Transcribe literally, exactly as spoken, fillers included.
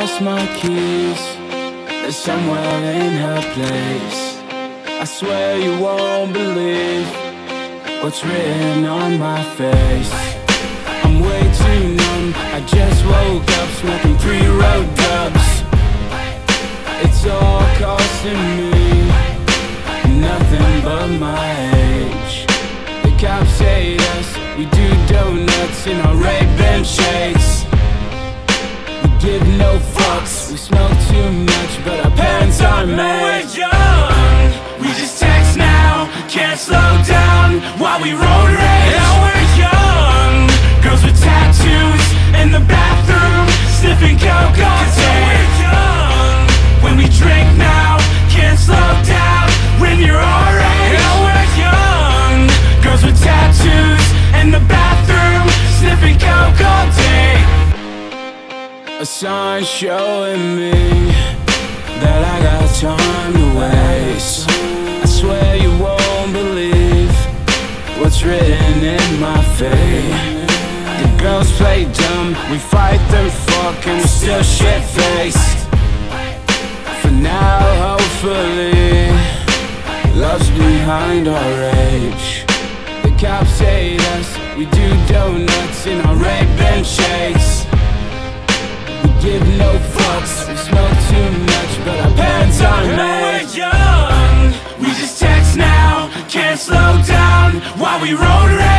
lost my keys. They're somewhere in her place. I swear you won't believe what's written on my face. I'm way too numb, I just woke up smoking pre-rolled dubs. It's all costing me nothing but my age. The cops hate us, we do donuts in our Ray-Ban shades. We give no fucks, we smoke too much, but our parents aren't made. We're young, we just text now, can't slow down while we road rage. Now we're young, girls with tattoos in the bathroom, sniffing coke all day. We're young, when we drink now, can't slow down when you're our age. Now we're young, girls with tattoos in the bathroom, sniffing coke all day. A sign showing me that I got time to waste. I swear you won't believe what's written in my fate. The girls play dumb, we fight them fuck, and we're still shit-faced. For now, hopefully, love's behind our age. The cops hate us, we do donuts in our Ray-Ban shades. We give no fucks, we smoke too much, but our parents aren't Now made. we're young, we just text now, can't slow down while we road rage.